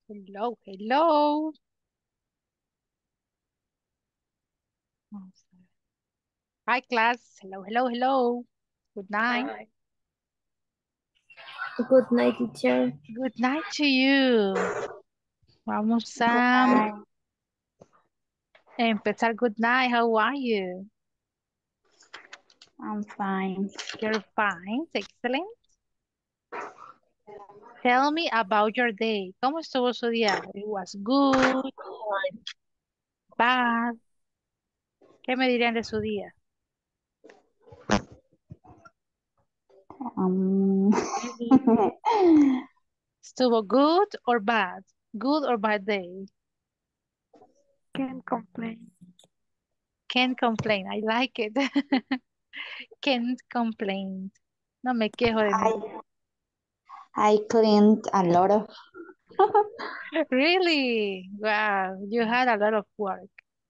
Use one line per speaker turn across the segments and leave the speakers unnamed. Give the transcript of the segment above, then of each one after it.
Hello, hello. Vamos a ver. Hi, class. Hello, hello, hello. Good night.
Hi. Good night, teacher.
Good night to you. Vamos
Good
a
night.
empezar. Good night. How are you?
I'm fine.
You're fine. Excellent. Tell me about your day. ¿Cómo estuvo su día? It was good, bad. ¿Qué me dirían de su día?
Um,
¿Estuvo good or bad? Good or bad day?
Can't complain.
Can't complain. I like it. Can't complain. No me quejo de mi.
I cleaned a lot of.
Really? Wow, you had a lot of work.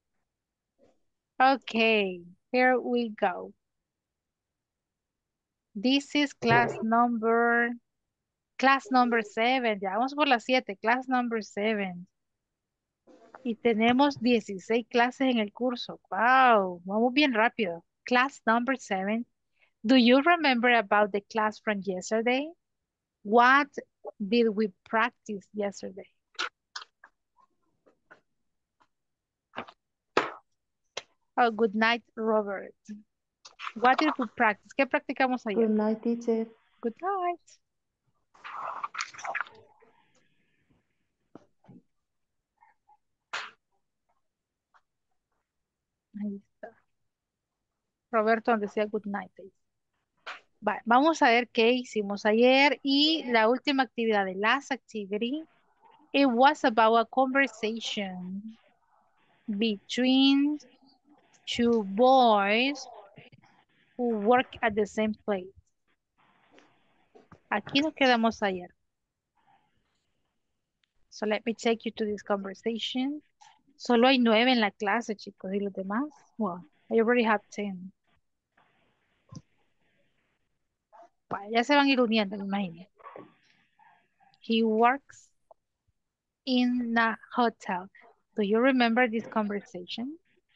Okay, here we go. This is class number 7. Ya vamos por las 7, class number 7. Y tenemos 16 clases en el curso. Wow, vamos bien rápido. Class number 7. Do you remember about the class from yesterday? What did we practice yesterday? Oh, good night, Robert. What did we practice? ¿Qué practicamos ayer?
Good night, teacher.
Good night. Ahí está. Roberto donde decía good night. Ahí. Vamos a ver qué hicimos ayer y la última actividad de last activity. It was about a conversation between two boys who work at the same place. Aquí nos quedamos ayer. So let me take you to this conversation. Solo hay 9 en la clase, chicos, y los demás, well, I already have 10. Bueno, ya se van a ir uniendo, me imagino. He works in a hotel. Do you remember this conversation?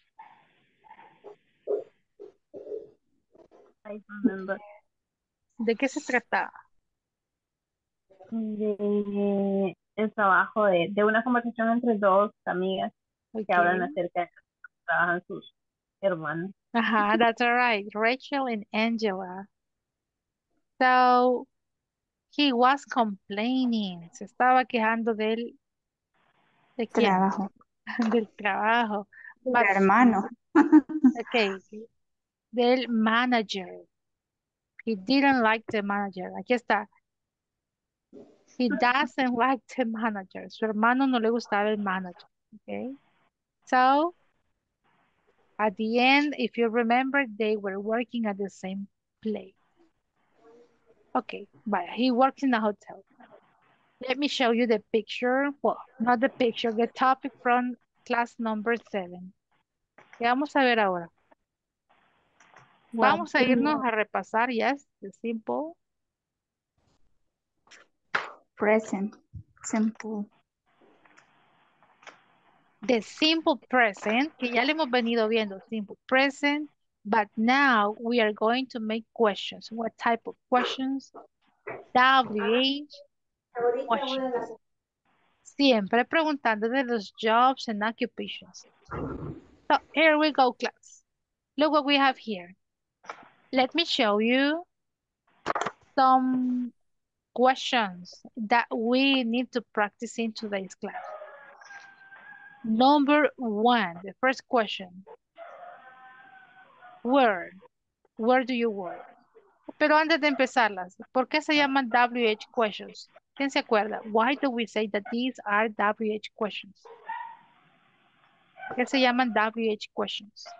I remember.
¿De qué se trataba?
De el trabajo de una conversación entre dos amigas que hablan
Okay.
acerca de cómo trabajan sus hermanos.
Ajá, that's all right. Rachel and Angela. So he was complaining. Se estaba quejando ¿de quién?
Trabajo.
Del trabajo.
El
But,
hermano.
okay, del manager. He didn't like the manager. Aquí está. He doesn't like the manager. Su hermano no le gustaba el manager. Okay. So at the end, if you remember, they were working at the same place. Okay, but he works in a hotel. Let me show you the picture. Well, not the picture, the topic from class number 7. ¿Qué vamos a ver ahora?
Well,
Vamos a irnos a repasar, yes, the simple.
present. Simple.
The simple present, que ya le hemos venido viendo, simple present, but now we are going to make questions. What type of questions? WH questions. Siempre preguntando de los jobs and occupations. So here we go, class. Look what we have here. Let me show you some questions that we need to practice in today's class. Number 1, the first question. Where? Where do you work? Pero antes de empezarlas, ¿por qué se llaman WH questions? ¿Quién se acuerda? Why do we say that these are WH questions? ¿Por qué se llaman WH questions?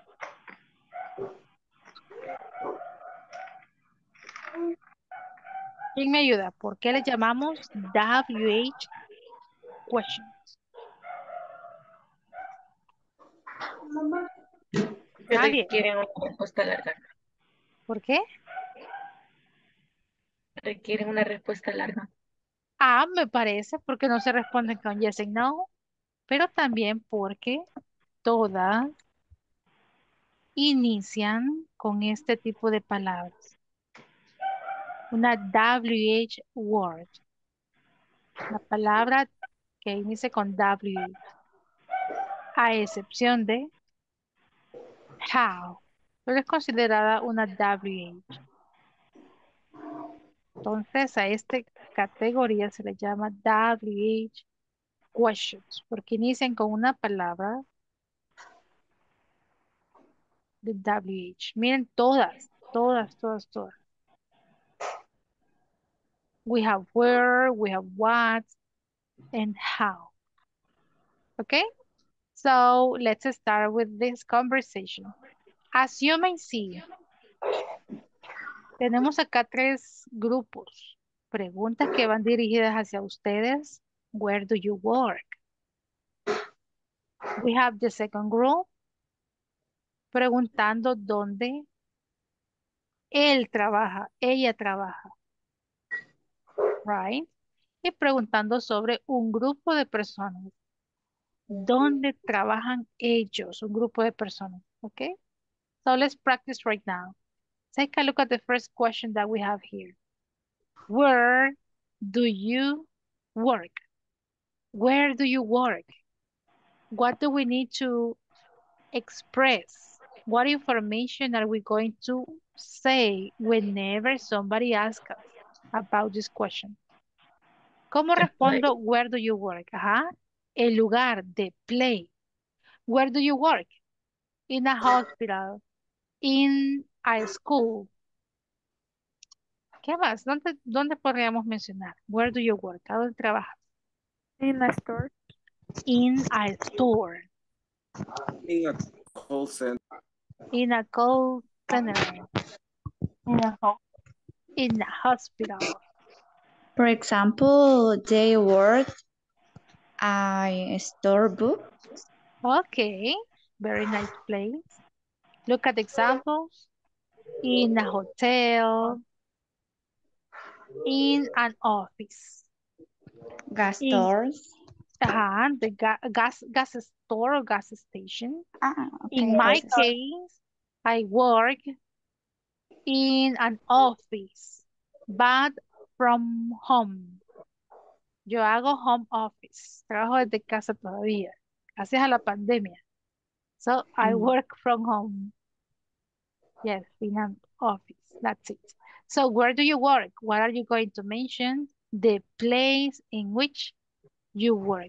¿Quién me ayuda? ¿Por qué le llamamos WH questions?
Que
Nadie.
requieren una respuesta larga.
¿Por qué?
Requieren una respuesta larga.
A me parece porque no se responden con yes and no, pero también porque todas inician con este tipo de palabras. Una WH word. La palabra que inicia con WH. A excepción de how. Pero es considerada una WH. Entonces a esta categoría se le llama WH questions, porque inician con una palabra de WH. Miren todas, todas, todas, todas. We have where, we have what, and how. Okay? So let's start with this conversation. As you may see, tenemos acá tres grupos. Preguntas que van dirigidas hacia ustedes. Where do you work? We have the second group preguntando dónde él trabaja, ella trabaja, right? Y preguntando sobre un grupo de personas. ¿Dónde trabajan ellos? Un grupo de personas, okay? So let's practice right now. Take a look at the first question that we have here. Where do you work? Where do you work? What do we need to express? What information are we going to say whenever somebody asks us about this question? ¿Cómo
The place.
respondo? Where do you work? Ajá. El lugar de play. Where do you work? In a hospital. In a school. ¿Qué más? ¿Dónde podríamos mencionar? Where do you work? ¿A dónde trabajas?
In a store.
In a store.
In a call center.
In a call center.
In a home.
In a hospital.
For example, they work a store book.
Okay. Very nice place. Look at the examples. In a hotel. In an office.
Gas
In
stores.
the gas store or gas station.
Okay,
In my
gas
case, I work in an office, but from home. Yo hago home office, trabajo desde casa todavía, gracias a la pandemia. So I work from home. Yes, in an office, that's it. So where do you work? What are you going to mention? The place in which you work.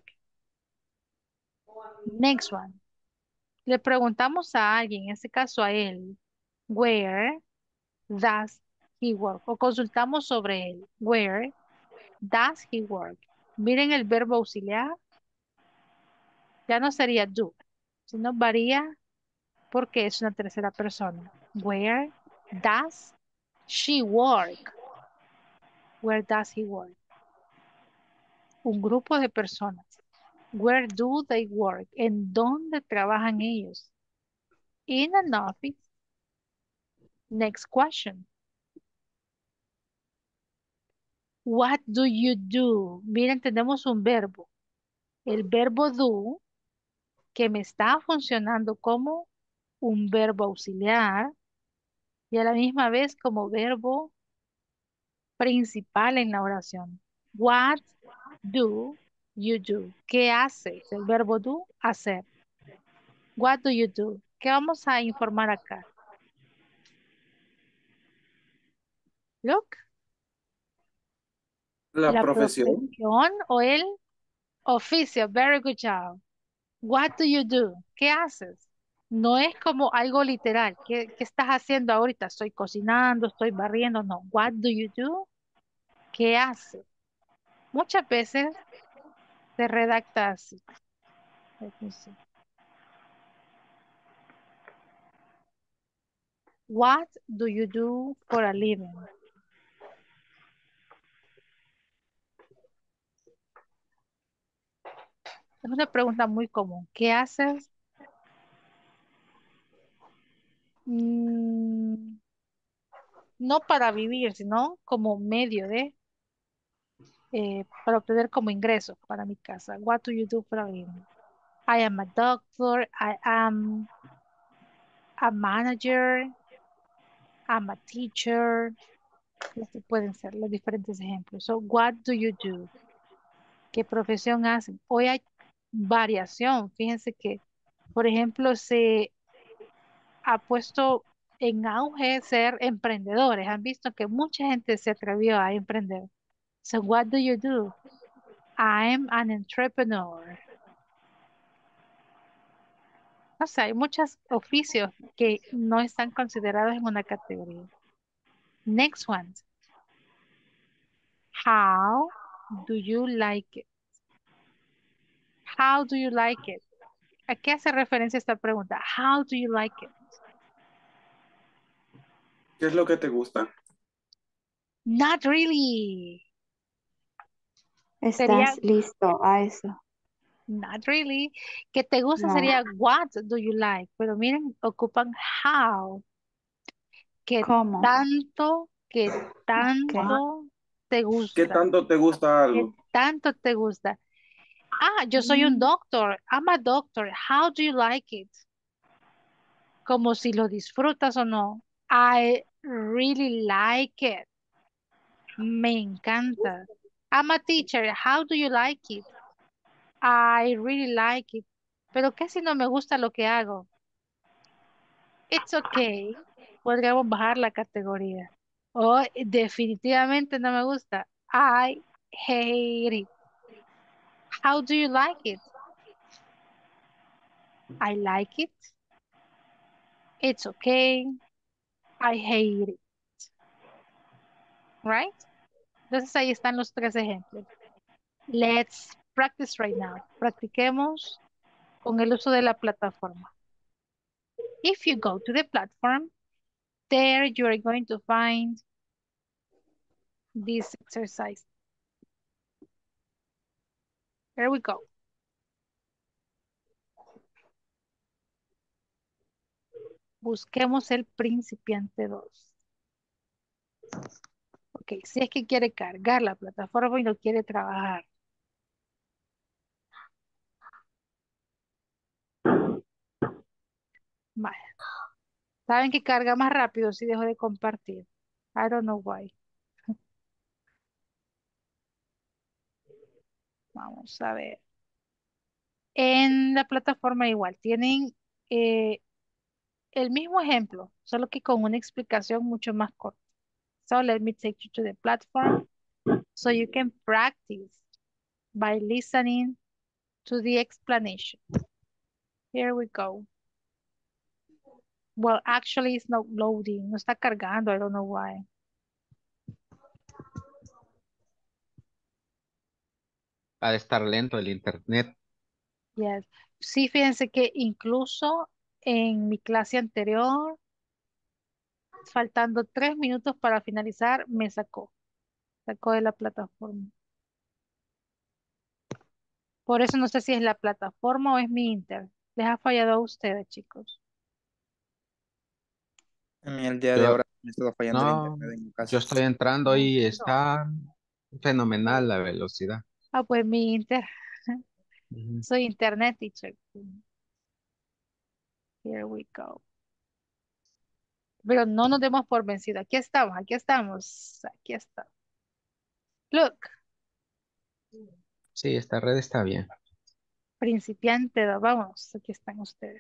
Next one. Le preguntamos a alguien, en este caso a él, where does he work? O consultamos sobre él, where does he work? Miren el verbo auxiliar, ya no sería do, sino varía porque es una tercera persona. Where does she work? Where does he work? Un grupo de personas. Where do they work? ¿En dónde trabajan ellos? In an office. Next question. What do you do? Miren, tenemos un verbo. El verbo do, que me está funcionando como un verbo auxiliar y a la misma vez como verbo principal en la oración. What do you do? ¿Qué haces? El verbo do, hacer. What do you do? ¿Qué vamos a informar acá? Look,
La
la
profesión.
profesión o el oficio. Very good job. What do you do? ¿Qué haces? No es como algo literal. ¿Qué estás haciendo ahorita? Estoy cocinando, estoy barriendo. No. What do you do? ¿Qué haces? Muchas veces se redacta así. Let me see. What do you do for a living? Es una pregunta muy común. ¿Qué haces? No para vivir, sino como medio de para obtener como ingresos para mi casa. What do you do for a living? I am a doctor. I am a manager. I'm a teacher. Estos pueden ser los diferentes ejemplos. So, what do you do? ¿Qué profesión hacen? Hoy hay variación. Fíjense que, por ejemplo, se ha puesto en auge ser emprendedores. Han visto que mucha gente se atrevió a emprender. So, what do you do? I'm an entrepreneur. O sea, hay muchos oficios que no están considerados en una categoría. Next one. How do you like it? How do you like it? ¿A qué hace referencia esta pregunta? How do you like it?
¿Qué es lo que te gusta?
Not really. Sería
¿Estás listo a eso?
not really. Que te gusta
No.
sería what do you like. Pero miren, ocupan how. Que
¿Cómo?
tanto, que
Ok.
tanto te
¿Qué
gusta.
tanto te gusta
Que
algo?
tanto te gusta. Ah, yo soy un doctor. I'm a doctor. How do you like it? Como si lo disfrutas o no. I really like it. Me encanta. I'm a teacher. How do you like it? I really like it. Pero ¿qué si no me gusta lo que hago? It's okay. Podríamos bajar la categoría. O definitivamente no me gusta. I hate it. How do you like it? I like it. It's okay. I hate it. Right? Entonces ahí están los tres ejemplos. Let's practice right now. Practiquemos con el uso de la plataforma. If you go to the platform, there you are going to find this exercise. Here we go. Busquemos el principiante 2. Ok, si es que quiere cargar la plataforma y no quiere trabajar. Vaya. ¿Saben que carga más rápido si dejo de compartir? I don't know why. Vamos a ver. En la plataforma igual tienen eh, el mismo ejemplo, solo que con una explicación mucho más corta. So let me take you to the platform so you can practice by listening to the explanation. Here we go. Well, actually it's not loading. No está cargando. I don't know why.
Ha de estar lento el internet.
Yes. Sí, fíjense que incluso en mi clase anterior, faltando 3 minutos para finalizar, me sacó de la plataforma. Por eso no sé si es la plataforma o es mi Inter. Les ha fallado a ustedes, chicos.
A mí el día de
Yo,
ahora me estaba fallando el
no,
internet en mi
yo
casa.
estoy entrando y está fenomenal la velocidad.
Ah, pues mi Inter.
Ujú.
Soy Internet teacher. Here we go. Pero no nos demos por vencido. Aquí estamos, aquí estamos, aquí está. Look,
Sí, esta red está bien.
principiante, vamos, aquí están ustedes.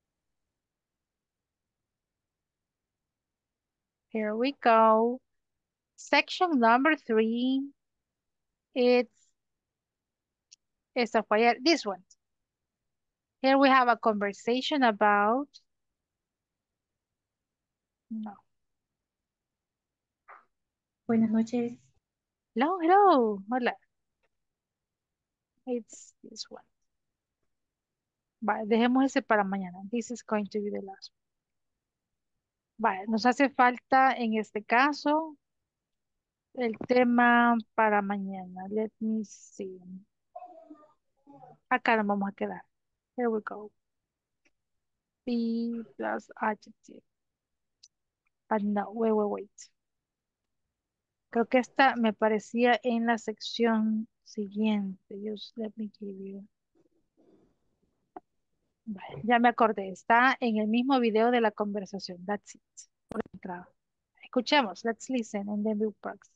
Here we go. Section number 3. It's a fire. This one. Here we have a conversation about. No.
Buenas noches.
Hello, hello. Hola. It's this one. Vale, dejemos ese para mañana. This is going to be the last one. Vale, nos hace falta en este caso el tema para mañana. Let me see. Acá nos vamos a quedar. Here we go. Be plus adjective. But no, wait. Creo que esta me parecía en la sección siguiente. Just let me give you. Vale, ya me acordé. Está en el mismo video de la conversación. That's it. Por entrada. Escuchemos. Let's listen and then we'll practice.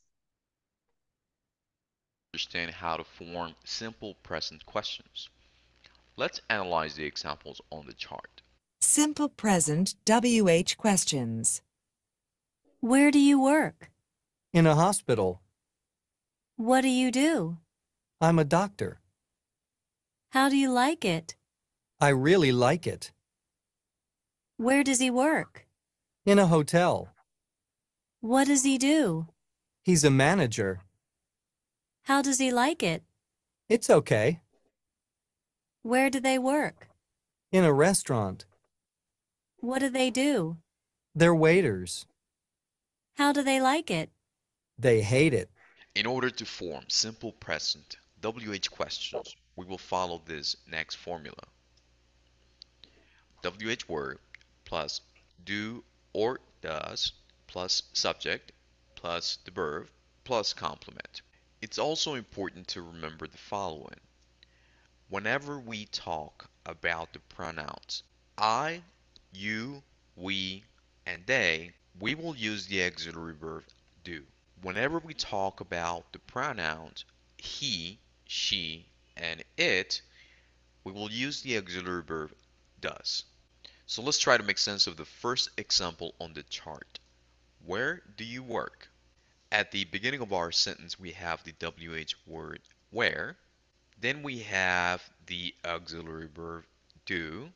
Understand how to form simple present questions. Let's analyze the examples on the chart.
Simple present WH questions. Where do you work?
In a hospital.
What do you do?
I'm a doctor.
How do you like it?
I really like it.
Where does he work?
In a hotel.
What does he do?
He's a manager.
How does he like it?
It's okay.
Where do they work?
In a restaurant.
What do they do?
They're waiters.
How do they like it?
They hate it.
In order to form simple present WH questions, we will follow this next formula. WH word plus do or does plus subject plus the verb plus complement. It's also important to remember the following. Whenever we talk about the pronouns I, you, we, and they, we will use the auxiliary verb do. Whenever we talk about the pronouns he, she, and it, we will use the auxiliary verb does. So let's try to make sense of the first example on the chart. Where do you work? At the beginning of our sentence, we have the WH word where. Then we have the auxiliary verb do.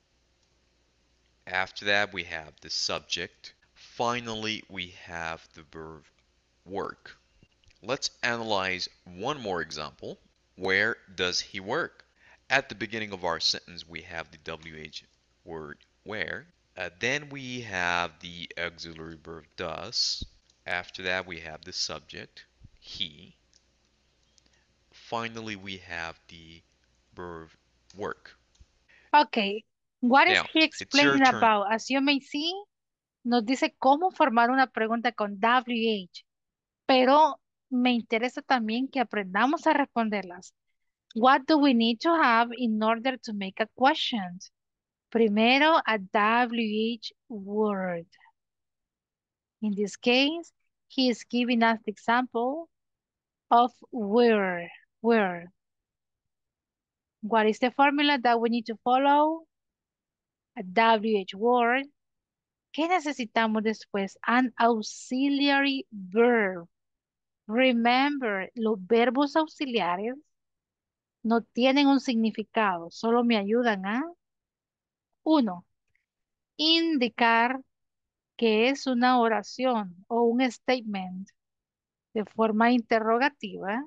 After that, we have the subject. Finally, we have the verb work. Let's analyze one more example. Where does he work? At the beginning of our sentence, we have the WH word where. Then we have the auxiliary verb does. After that, we have the subject, he. Finally, we have the verb work.
Okay. What is
Now,
he
it's your
explaining
turn.
about? As you may see, nos dice cómo formar una pregunta con WH, pero me interesa también que aprendamos a responderlas. What do we need to have in order to make a question? Primero, a WH word. In this case, he is giving us the example of where. Where. What is the formula that we need to follow? A WH word. ¿Qué necesitamos después? An auxiliary verb. Remember, los verbos auxiliares no tienen un significado, solo me ayudan a, uno, indicar que es una oración o un statement de forma interrogativa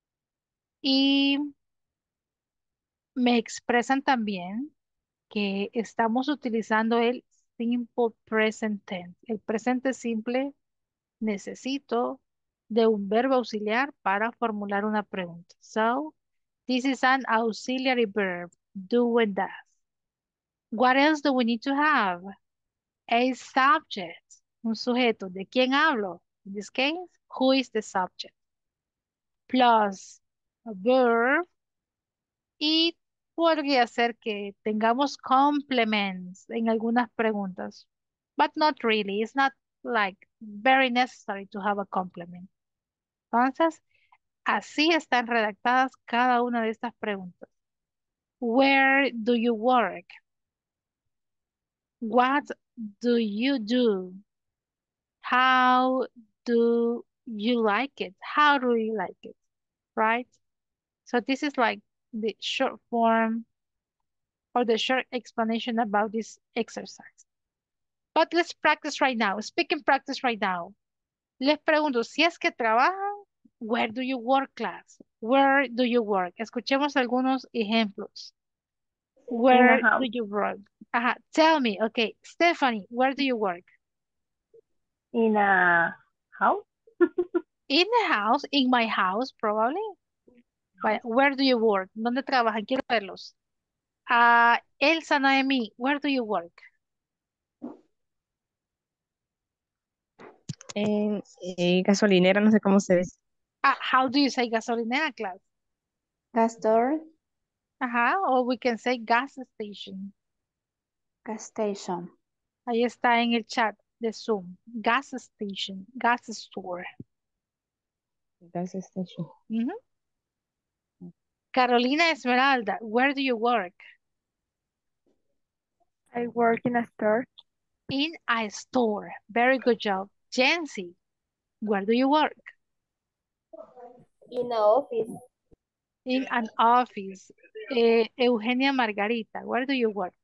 y me expresan también que estamos utilizando el simple present tense. El presente simple necesito de un verbo auxiliar para formular una pregunta. So, this is an auxiliary verb, do and does. What else do we need to have? A subject, un sujeto. ¿De quién hablo? In this case, who is the subject? Plus a verb y podría ser que tengamos complements en algunas preguntas, but not really. It's not like very necessary to have a complement. Entonces, así están redactadas cada una de estas preguntas. Where do you work? What do you do? How do you like it? How do you like it? Right? So this is like the short form or the short explanation about this exercise. But let's practice right now. Speaking practice right now. Les pregunto, si es que trabajan, where do you work, class? Where do you work? Escuchemos algunos ejemplos. Where do you work? Tell me, okay. Stephanie, where do you work?
In a house.
In the house, in my house, probably. Vaya, where do you work? ¿Dónde trabajan? Quiero verlos. Elsa Noemi, where do you work?
En gasolinera, no sé cómo se dice.
How do you say gasolinera, class?
Gas store,
Or we can say gas station.
gas station.
Ahí está en el chat de Zoom. Gas station, gas store.
Gas station.
Ujú. Carolina Esmeralda, where do you work?
I work in a store.
In a store. Very good job. Jency, where do you work?
In an office.
In an office. Eugenia Margarita, where do you work?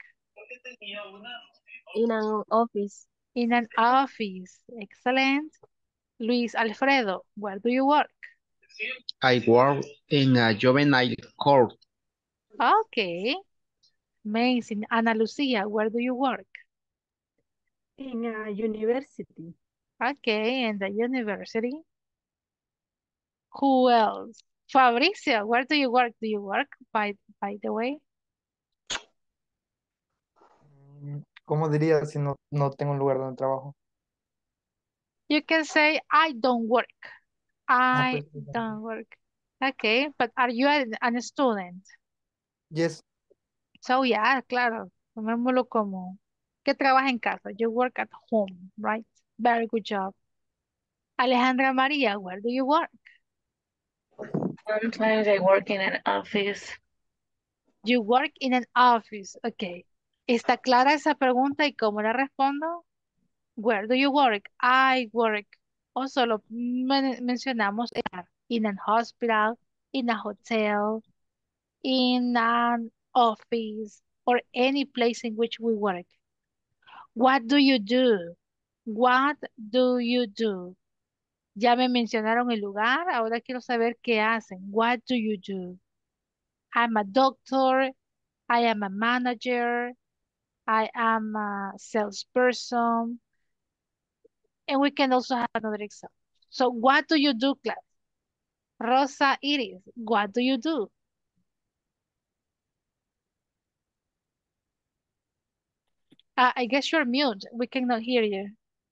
In an office.
In an office. Excellent. Luis Alfredo, where do you work?
I work in a juvenile court.
Okay. Amazing. Ana Lucia, where do you work?
In a university.
Okay, in the university. Who else? Fabricio, where do you work? Do you work, by the way?
¿Cómo diría si no tengo un lugar donde trabajo?
You can say, I don't work. I
Pues,
don't work. Okay, but are you an student?
yes,
So, yeah, claro. Tomémoslo como que trabaja en casa. You work at home, right? Very good job. Alejandra María, where do you work?
Sometimes I work in an office.
You work in an office. Okay. ¿Está clara esa pregunta y cómo la respondo? Where do you work? I work. O solo mencionamos in an hospital, in a hotel, in an office, or any place in which we work. What do you do? What do you do? Ya me mencionaron el lugar, ahora quiero saber qué hacen. What do you do? I'm a doctor, I am a manager, I am a salesperson, and we can also have another example. So what do you do, class? Rosa Iris, what do you do? I guess you're mute. We cannot hear you.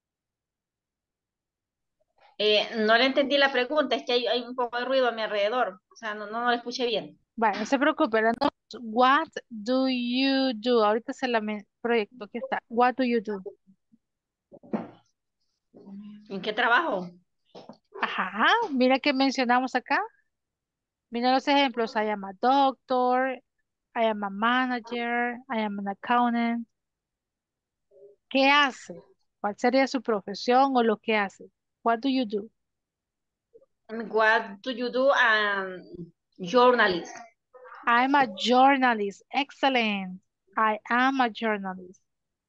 No le entendí la pregunta, es que hay un poco de ruido a mi alrededor, o sea, no la escuché bien.
Vale, no se preocupe. What do you do? Ahorita se la proyecto. Aquí está. What do you do?
¿En qué trabajo?
Ajá, mira que mencionamos acá. Mira los ejemplos. I am a doctor. I am a manager. I am an accountant. ¿Qué hace? ¿Cuál sería su profesión o lo que hace? What do you do?
What do you do? Journalist.
I'm a journalist. Excellent. I am a journalist.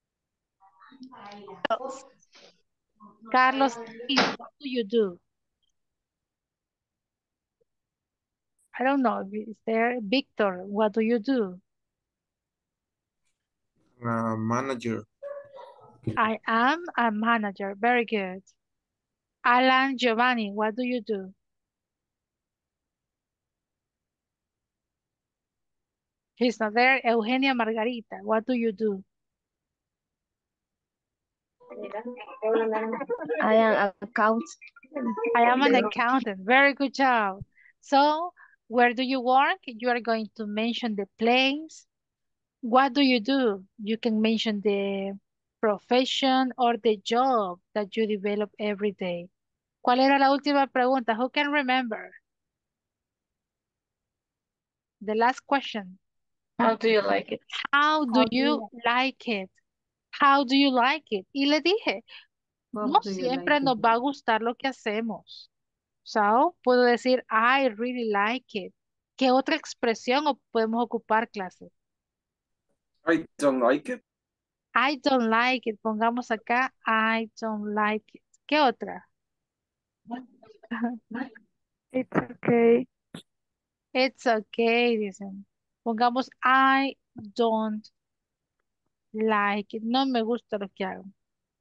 Carlos, what do you do? I don't know. Is there Victor? What do you do?
Manager.
I am a manager. Very good. Alan Giovanni, what do you do? He's not there. Eugenia Margarita, what do you do?
I am accountant.
I am an accountant. Very good job. So, where do you work? You are going to mention the place. What do you do? You can mention the profession or the job that you develop every day. ¿Cuál era la última pregunta? Who can remember? The last question.
How do you like it?
How do you like it? How do you like it? Y le dije, no siempre nos va a gustar lo que hacemos. So, puedo decir, I really like it. ¿Qué otra expresión podemos ocupar, clase?
I don't like it.
I don't like it. Pongamos acá, I don't like it. ¿Qué otra?
It's okay.
It's okay, dicen. Pongamos, I don't like it. No me gusta lo que hago.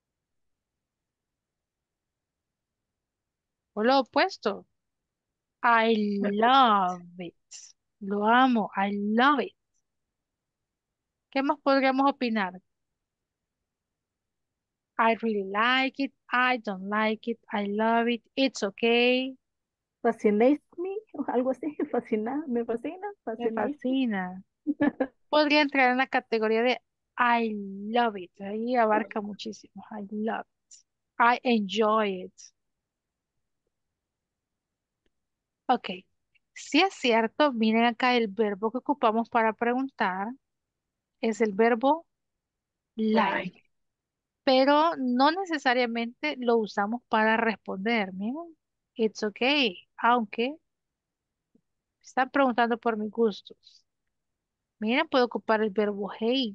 O lo opuesto. I love it. Lo amo. I love it. ¿Qué más podríamos opinar? I really like it. I don't like it. I love it. It's okay.
Fascinates me, o algo así, me fascina,
Me
fascinates me.
fascina. Podría entrar en la categoría de I love it. Ahí abarca muchísimo. I love it. I enjoy it. Ok. Si es cierto, miren acá el verbo que ocupamos para preguntar es el verbo like,
Like.
pero no necesariamente lo usamos para responder. Miren, it's okay, aunque están preguntando por mis gustos. Miren, puedo ocupar el verbo hate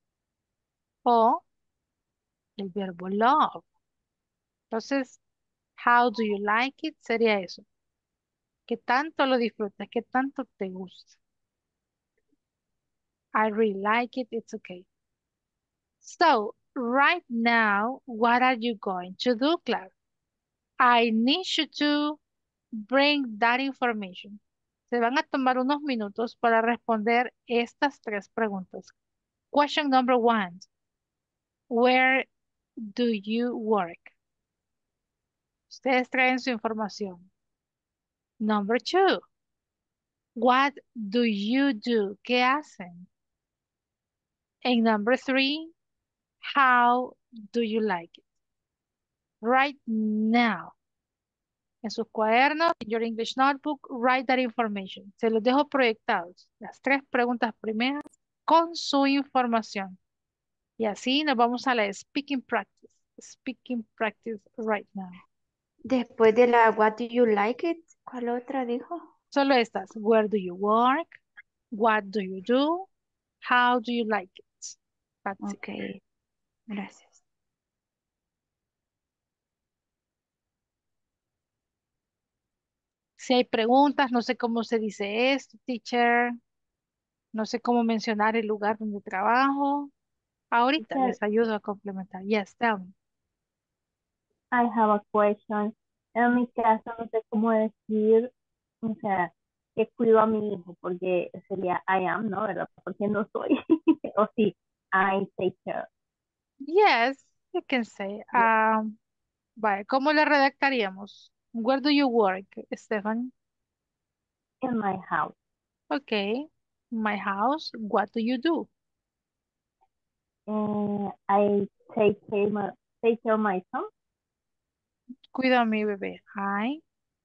o el verbo love. Entonces, how do you like it? Sería eso. ¿Qué tanto lo disfrutas? ¿Qué tanto te gusta? I really like it. It's okay. So, right now, what are you going to do, Clara? I need you to bring that information. Se van a tomar unos minutos para responder estas tres preguntas. Question number one. Where do you work? Ustedes traen su información. Number two. What do you do? ¿Qué hacen? And number three. How do you like it? Right now. En sus cuadernos, in your English notebook, write that information. Se los dejo proyectados. Las tres preguntas primeras con su información. Y así nos vamos a la speaking practice. Speaking practice right now.
Después de la What do you like it? ¿Cuál otra dijo?
Solo estas. Where do you work? What do you do? How do you like it? That's it.
Ok, gracias.
Si hay preguntas, no sé cómo se dice esto, teacher. No sé cómo mencionar el lugar donde trabajo. Ahorita
Teacher,
les ayudo a complementar. Yes, tell me.
I have a question. En mi caso, no sé cómo decir, o sea, que cuido a mi hijo, porque sería I am, ¿no? ¿Verdad? Porque no soy. O sí, I take care.
Yes, you can say. Vale, ¿cómo le redactaríamos? Where do you work, Stefan?
In my house.
Okay. My house. What do you do?
I take care of my son.
Cuido a mi bebé. I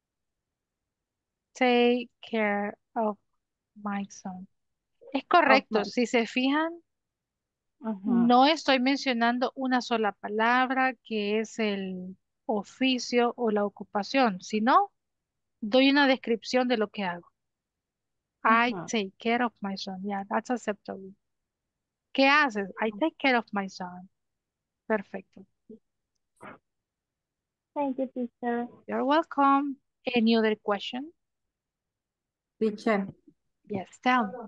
take care of my son. Es
Of
correcto.
my,
Si se fijan,
Ujú,
no estoy mencionando una sola palabra que es el oficio o la ocupación, sino doy una descripción de lo que hago. I
ujú.
take care of my son. Yeah, that's acceptable. ¿Qué haces? I take care of my son. Perfecto.
Thank you, teacher.
You're welcome. Any other question?
Teacher,
Yes, tell me.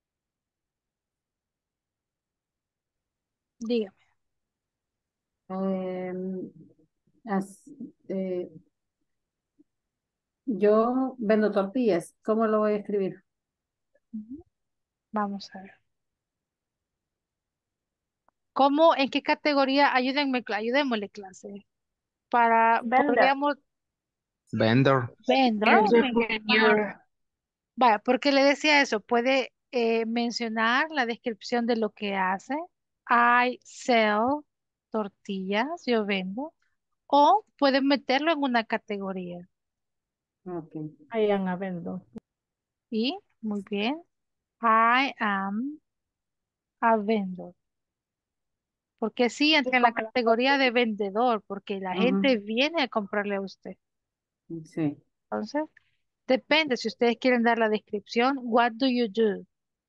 Dígame.
em, as- eh, yo vendo tortillas, ¿cómo lo voy a escribir?
Ujú. Vamos a ver. ¿Cómo, en qué categoría? Ayúdenme, ayudémosle clase.
Vendor.
Podríamos,
Vendor.
vendor.
You just put your
Vaya, porque le decía eso, puede mencionar la descripción de lo que hace. I sell tortillas, yo vendo. O pueden meterlo en una categoría.
Ok.
I am a vendor.
Y, muy bien. I am a vendor. Porque sí
Y
entra en la
como las
categoría de vendedor, porque la gente
Ujú,
viene a comprarle a usted.
sí.
Entonces, depende si ustedes quieren dar la descripción. What do you do?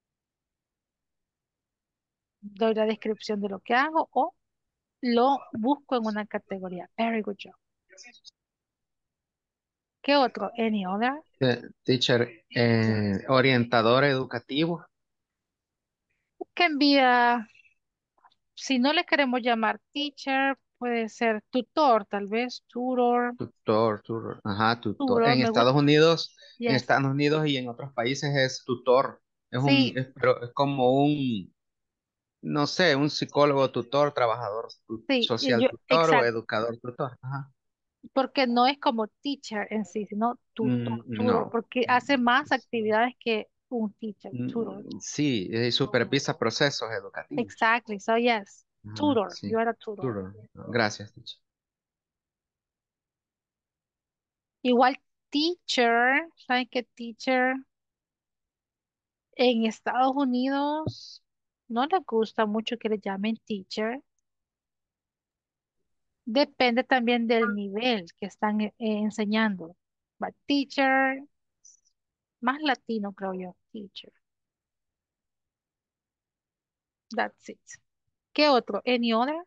Doy la descripción de lo que hago o lo busco en una categoría. Very good job. ¿Qué otro? Any other?
Teacher, orientador educativo.
Can be si no le queremos llamar teacher, puede ser tutor, tal vez. Tutor,
Tutor. Ajá, tutor.
tutor, me gusta.
En
Yes.
Estados Unidos y en otros países es tutor.
Sí,
Pero es como un, no sé, un psicólogo tutor, trabajador
Sí,
social tutor o
exacto,
educador tutor. Ajá.
porque no es como teacher en sí, sino tutor,
No.
porque hace más actividades que un teacher, tutor.
Sí, supervisa procesos educativos.
Exactly, so yes,
Ajá,
tutor, you
sí.
are a tutor.
Tutor. Gracias, teacher.
Igual teacher, ¿saben qué teacher? En Estados Unidos no les gusta mucho que le llamen teacher. Depende también del nivel que están enseñando. But teacher, más latino creo yo, teacher. That's it. ¿Qué otro? Any other?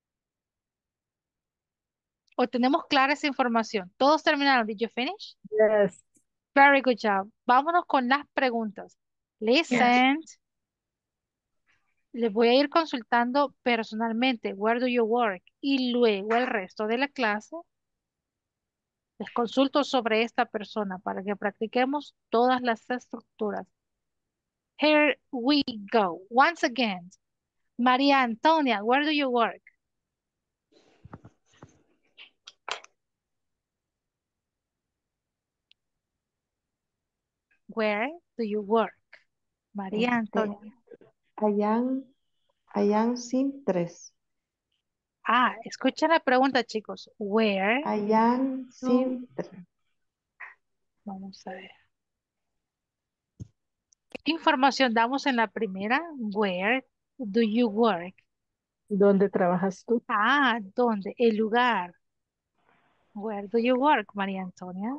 ¿O tenemos clara esa información? ¿Todos terminaron? Did you finish?
Yes.
Very good job. Vámonos con las preguntas. Listen. Les voy a ir consultando personalmente. Where do you work? Y luego el resto de la clase les consulto sobre esta persona para que practiquemos todas las estructuras. Here we go. Once again, María Antonia, where do you work? Where do you work? María Antonia.
Allá sin tres.
Ah, escuchen la pregunta, chicos. Where
Allá
do...
sin tres.
Vamos a ver. ¿Qué información damos en la primera? Where do you work?
¿Dónde trabajas tú?
Ah, ¿dónde? El lugar. Where do you work, María Antonia?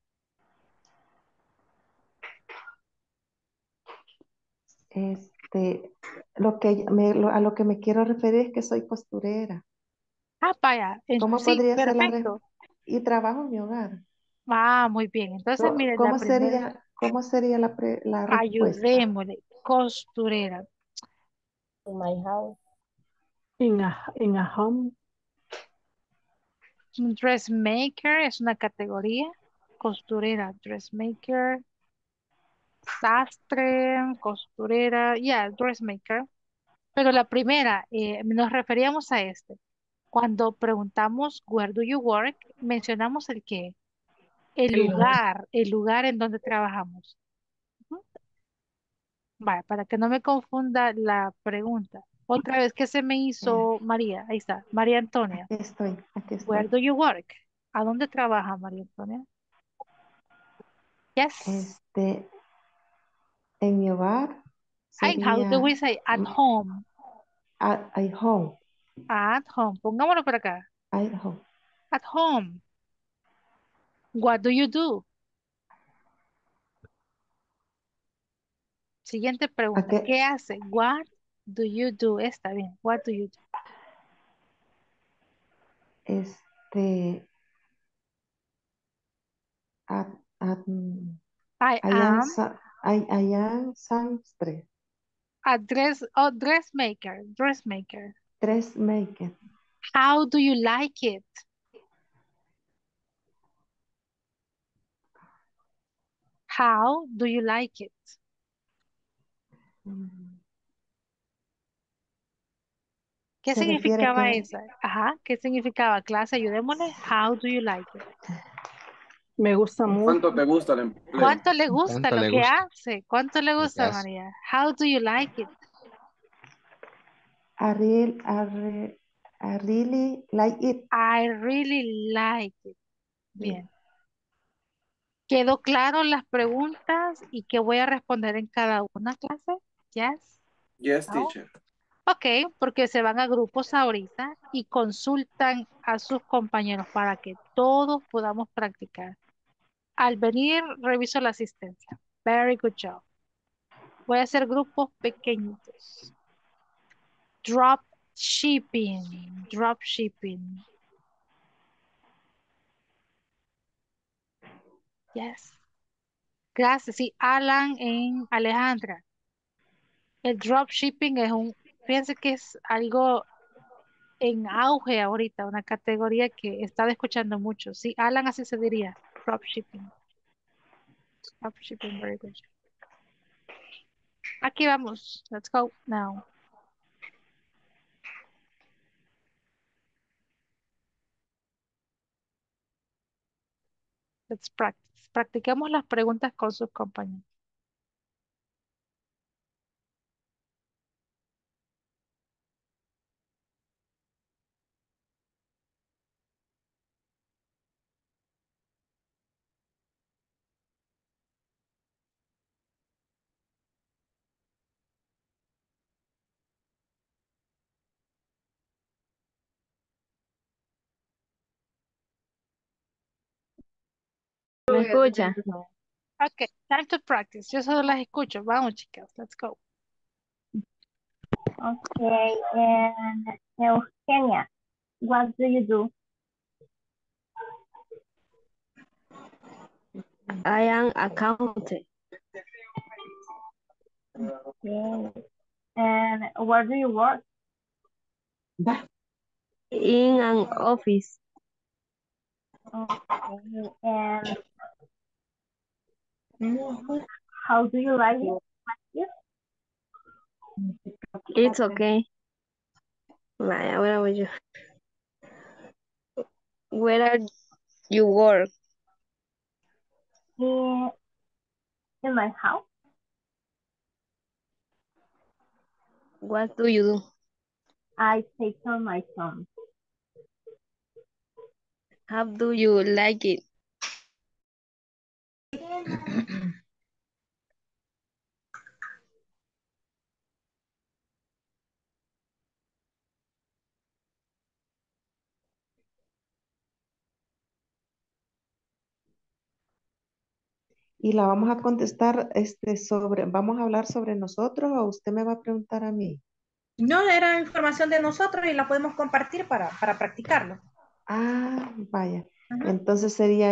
A lo que me quiero referir es que soy costurera.
Ah, vaya.
¿Cómo
Sí,
podría ser
perfecto.
y trabajo en mi hogar?
Ah, muy bien. Entonces, miren, la primera,
Cómo sería la respuesta?
ayudémosle. Costurera.
In my house. In a home.
Dressmaker es una categoría. Costurera, dressmaker. Sastre, costurera. Yeah, dressmaker. Pero la primera, nos referíamos a este. Cuando preguntamos where do you work, mencionamos el qué. El lugar en donde trabajamos. Ujú. Vale, para que no me confunda la pregunta. Otra vez, ¿qué se me hizo María? Ahí está, María Antonia.
Aquí
Where
estoy.
do you work? ¿A dónde trabaja María Antonia? Yes.
En mi hogar
And how do we
sería
say at home?
at home.
At home. Pongámoslo por acá.
At home.
At home. What do you do? Siguiente pregunta. ¿Qué hace? What do you do? Está bien. What do you do?
At, at,
I
allá,
am
allá en Samstre.
a dressmaker. Dressmaker.
Dressmaker.
How do you like it? How do you like it? ¿Qué
Se refiere
significaba
que
esa? Ajá, ¿qué significaba? Clase, ayudémosle. How do you like it?
Me gusta mucho.
¿Cuánto te gusta el empleo?
¿Cuánto le gusta
¿Cuánto
lo
le
que
gusta
hace? ¿Cuánto le
lo que
gusta,
hace?
María? How do you like it?
I really like it.
I really like it. Bien. ¿Quedó claro las preguntas y qué voy a responder en cada una clase? Yes.
Yes,
No.
teacher.
Ok, porque se van a grupos ahorita y consultan a sus compañeros para que todos podamos practicar. Al venir, reviso la asistencia. Very good job. Voy a hacer grupos pequeñitos. Drop shipping. Drop shipping. Yes. Gracias. Sí, Alan en Alejandra. El dropshipping fíjense que es algo en auge ahorita, una categoría que está escuchando mucho. Sí, Alan así se diría, dropshipping. Dropshipping, very good. Aquí vamos, let's go now. Let's practice. Practiquemos las preguntas con sus compañeros.
¿Me escucha?
Okay, time to practice. Yo solo las escucho. Vamos, chicas. Let's go.
Okay, and Eugenia, what do you do?
I am accountant
Okay, and where do you work?
in an office.
Okay, and how do you like it?
It's okay. Vaya, where are you? Where are you work?
In my house.
What do you do?
I take care of my son.
How do you like it?
Y la vamos a contestar vamos a hablar sobre nosotros o usted me va a preguntar a mí.
No, era información de nosotros y la podemos compartir para practicarlo.
Ah, vaya.
Ajá.
Entonces sería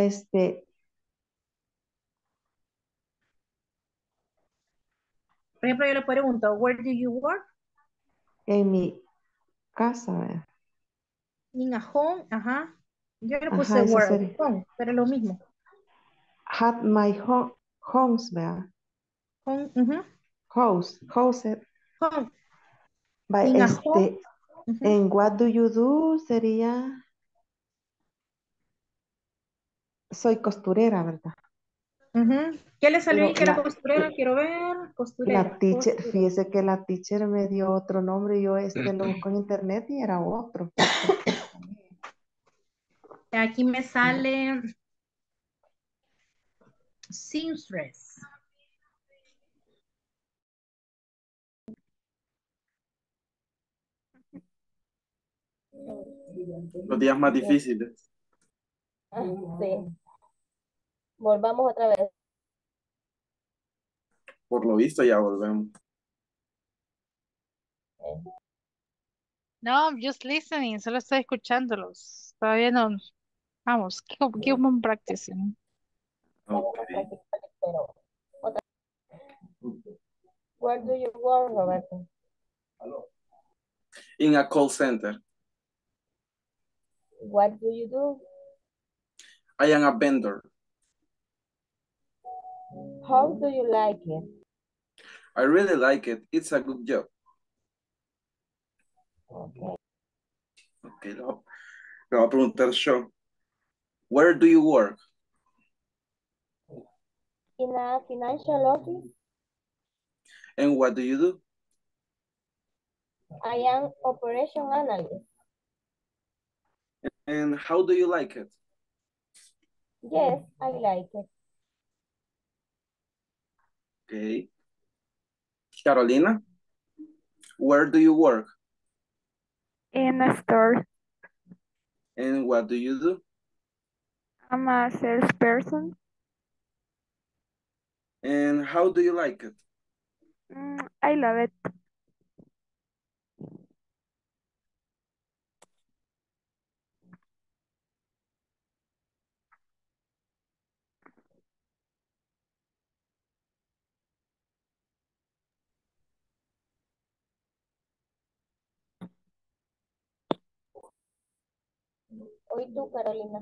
Por ejemplo, yo le pregunto, where do you work?
en mi casa, ¿verdad?
In a home, ajá. Yo le puse
Ajá, esa
work,
sería.
home, pero es lo mismo.
At my homes, ¿verdad?
Home, ujú.
House.
Home.
Vaya,
In a home. Ujú.
en what do you do sería, soy costurera, ¿verdad?
Ujú. ¿Qué le salió ahí
Pero
que era costurera? Quiero ver. Costurera.
la teacher,
Costurera.
fíjese que la teacher me dio otro nombre y yo lo busco en internet y era otro.
Aquí me sale seamstress.
Los días más difíciles.
Sí. Volvamos otra vez.
Por lo visto ya volvemos.
No, I'm just listening. Solo estoy escuchándolos. Todavía no. Vamos, keep on practicing.
Okay.
Pero, where do you work, Roberto?
In a call center.
What do you do?
I am a vendor.
How do you like it?
I really like it. It's a good job.
Okay.
Okay, le voy a preguntar yo. Where do you work?
In a financial office,
And what do you do?
I am operation analyst.
And how do you like it?
Yes, I like it.
Okay. Carolina, where do you work?
In a store.
And what do you do?
I'm a salesperson.
And how do you like it?
I love it.
Hoy tú, Carolina.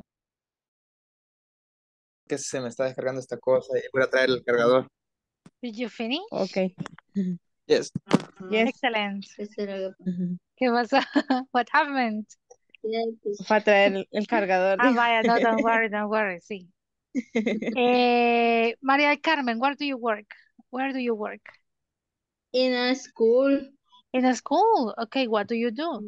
Que se me está descargando esta cosa y voy a traer el cargador.
Did you finish?
Okay.
Yes.
Yes.
Excellent. ¿Qué pasó? What happened?
Va a traer el cargador.
Ah, vaya, no, don't worry, sí. María del Carmen, where do you work? Where do you work?
In a school.
In a school. Okay, what do you do?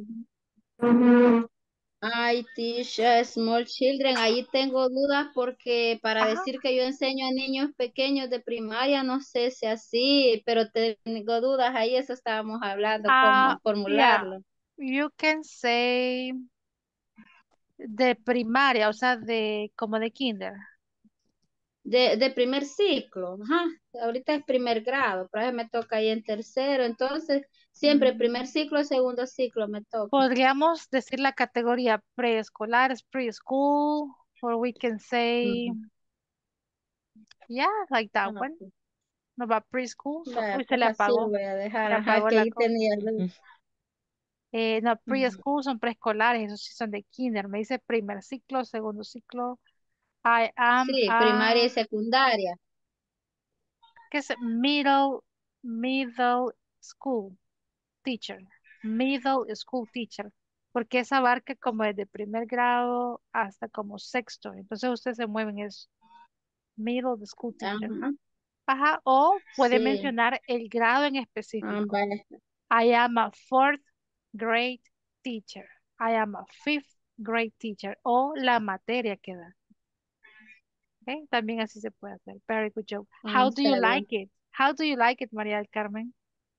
I teach small children. Ahí tengo dudas porque para
Ajá.
decir que yo enseño a niños pequeños de primaria, no sé si así, pero tengo dudas ahí, eso estábamos hablando, cómo
Yeah,
formularlo.
you can say de primaria, o sea, como de kinder.
De primer ciclo, ajá. Ahorita es primer grado, pero a veces me toca ahí en tercero, entonces siempre primer ciclo, segundo ciclo me toca.
Podríamos decir la categoría preescolar, es preschool, or we can say, yeah, like that one.
Ok.
No va preschool,
Vaya,
uy, se
pues
le
así lo
apagó,
voy a dejar,
se
ajá,
apagó
que
la
ahí
cosa.
tenía dudas.
No, preschool son preescolares, esos sí son de kinder. Me dice primer ciclo, segundo ciclo. I am
Sí, primaria y secundaria.
¿qué es? Middle school teacher. Middle school teacher. Porque esa abarca como desde primer grado hasta como sexto. Entonces usted se mueve en eso. Middle school teacher.
Ajá,
Ajá. O puede
sí.
mencionar el grado en
Ah,
específico.
vaya.
I am a fourth grade teacher. I am a fifth grade teacher. O la materia que da. ¿Ok? También así se puede hacer. Very good job. How do
Está
you
bien.
like it? How do you like it, María del Carmen?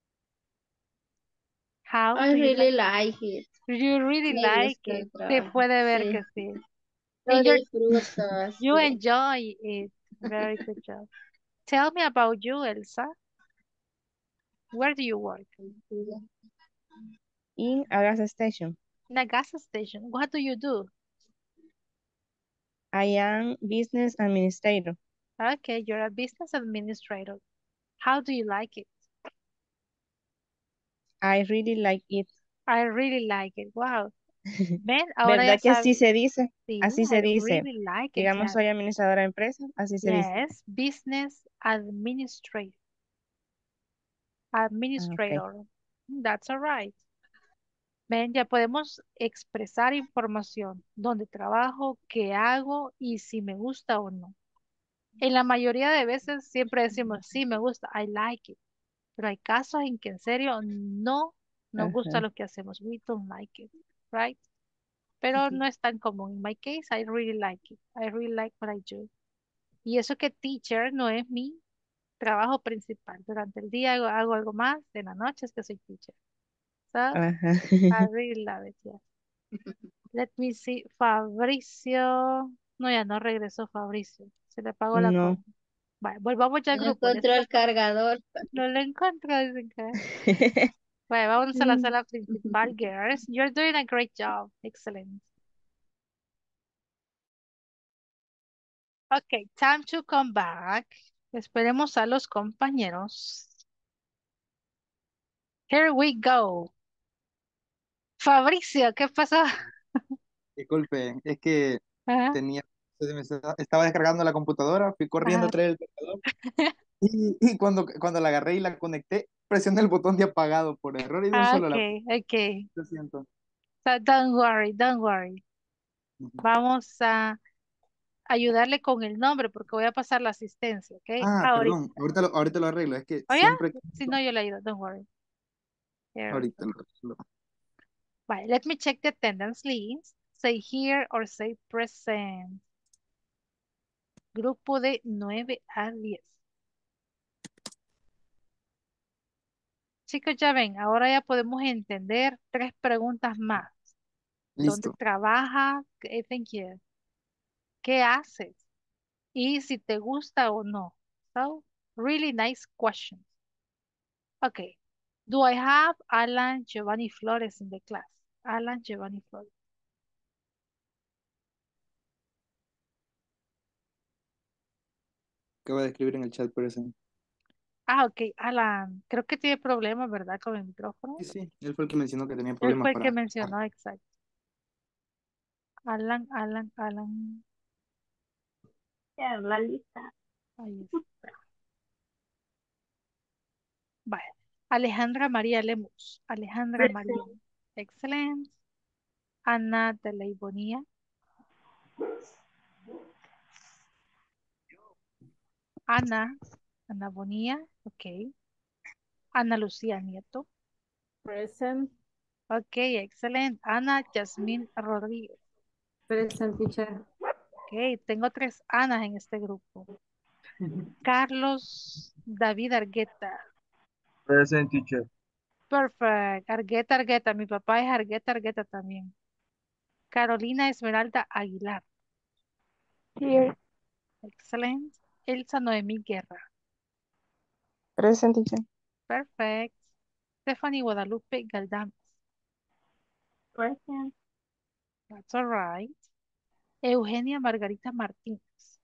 How
I
do you like
really like it.
You really
Me
like
gusta
it.
el
Se
trabajo.
puede ver
Sí,
que sí.
lo
And
disfruto,
you
sí.
enjoy it. Very good job. Tell me about you, Elsa. Where do you work?
In a gas station.
In a gas station. What do you do?
I am business administrator.
Okay, you're a business administrator. How do you like it?
I really like it.
I really like it. Wow. Ven, ahora ya
¿Verdad que
sabes.
así se dice?
Sí,
Así
I
se dice.
really like it.
Digamos,
Yes.
soy administradora de empresa, así se dice.
Yes, business administrator.
Ah, ok.
Administrator. That's all right. Ven, ya podemos expresar información, dónde trabajo, qué hago y si me gusta o no. En la mayoría de veces siempre decimos, sí, me gusta, I like it. Pero hay casos en que en serio no nos gusta
Ajá.
lo que hacemos. We don't like it, right? Pero no es tan común. In my case, I really like it. I really like what I do. Y eso que teacher no es mi trabajo principal. Durante el día hago algo más, en la noche es que soy teacher. So,
Ajá.
I really love it, yeah. Let me see. Fabricio. No, ya no regresó Fabricio. Se le apagó la
No.
compu. Vale, volvamos ya al
No
grupo.
encontró el cargador.
No lo encuentro, dicen que. Vale, vámonos a la sala principal, girls. You're doing a great job. Excellent. Okay, time to come back. Esperemos a los compañeros. Here we go. Fabricio, ¿qué pasó?
Disculpe, es que
Ajá,
tenía, estaba descargando la computadora, fui corriendo a
ajá.
traer el cargador y cuando la agarré y la conecté, presioné el botón de apagado por error y de un solo la...
Okay, okay.
Lo siento.
So don't worry, don't worry.
Ujú.
Vamos a ayudarle con el nombre porque voy a pasar la asistencia, ¿ok?
Ah,
Ahorita.
perdón, ahorita lo arreglo, es que
¿Oh, ya?
siempre...
Si no, yo le ayudo, don't worry. Here we
Ahorita
go.
lo arreglo.
Vale, let me check the attendance list. Say here or say present. Grupo de 9 a 10. Chicos, ya ven, ahora ya podemos entender 3 preguntas más. ¿Dónde
Listo.
trabajas? Thank you. ¿Qué haces? Y si te gusta o no. So, really nice questions. Okay. Do I have Alan Giovanni Flores in the class? Alan Giovanni Flores.
Acabo de escribir en el chat por eso.
Ah, ok. Alan, creo que tiene problemas, ¿verdad? Con el micrófono.
Sí, sí, él fue el que mencionó que tenía
Él
problemas
fue el que
para...
mencionó, exacto. Alan, Alan, Alan.
Ya, la lista.
Ahí está. Vale. Alejandra María Lemus. Alejandra María.
Present.
Excelente. Ana de la Ibonía. Ana Bonilla, ok. Ana Lucía Nieto.
Present.
Ok, excelente. Ana Yasmín Rodríguez.
Present, teacher.
Ok, tengo 3 Anas en este grupo. Carlos David Argueta.
Present, teacher.
Perfect. Argueta. Mi papá es Argueta también. Carolina Esmeralda Aguilar.
Here.
Excelente. Elsa Noemí Guerra.
Present, teacher.
Perfect. Stephanie Guadalupe Galdames.
Present.
That's all right. Eugenia Margarita Martínez.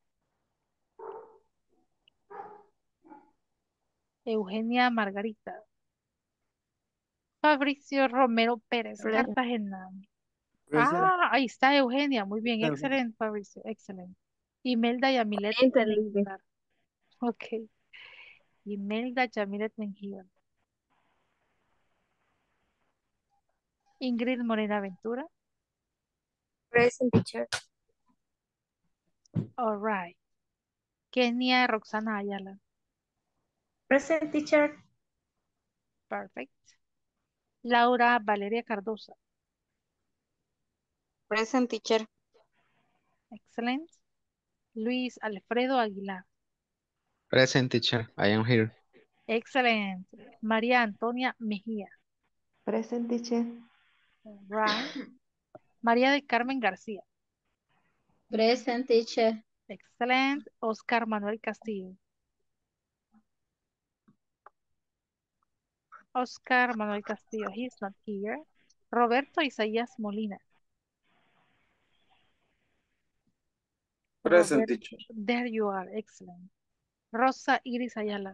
Eugenia Margarita. Fabricio Romero Pérez,
Present.
Cartagena.
Present.
Ah, ahí está Eugenia. Muy bien,
Present.
excelente, Fabricio, excelente. Imelda Yamilet
Present.
Mengíbar. Ok. Imelda Yamilet Mengíbar. Ingrid Morena Ventura.
Present, teacher.
All right. Kenia Roxana Ayala.
Present, teacher.
Perfect. Laura Valeria Cardosa.
Present, teacher.
Excellent. Luis Alfredo Aguilar.
Present, teacher. I am here.
Excellent. María Antonia Mejía.
Present, teacher.
All right. María del Carmen García.
Present, teacher.
Excellent. Oscar Manuel Castillo. Oscar Manuel Castillo. He's not here. Roberto Isaías Molina.
Present,
Robert,
teacher.
there you are. Excellent. Rosa Iris Ayala.